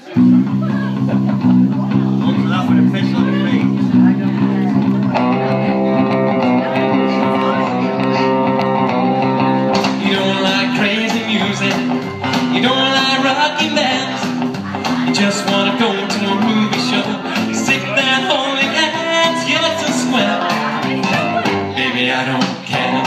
You don't like crazy music, you don't like rocking bands, you just wanna go to a movie show, stick that holy hands, yes and swell. Baby, I don't care.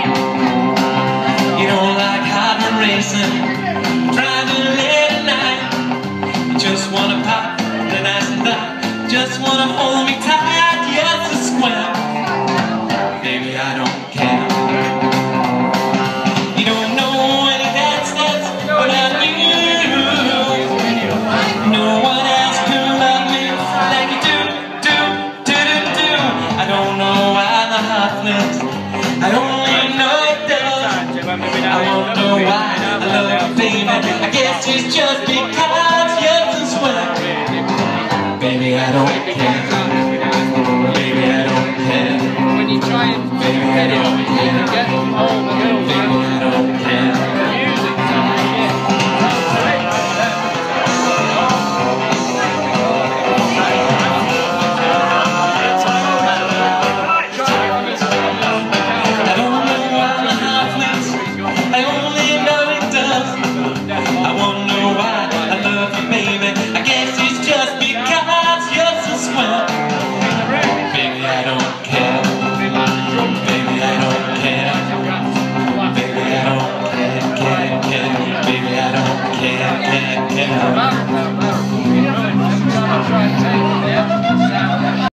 You don't like hard racing, driving late at night, you just wanna pop the nice and dark, just wanna hold me tight, yes and swell. Baby, I don't care. You don't know any dance steps without you. No one else could love me like you do. I don't know why the heart flips, I only know it does. I won't know why I love you, baby. I guess it's just because you're the swell. Baby, I don't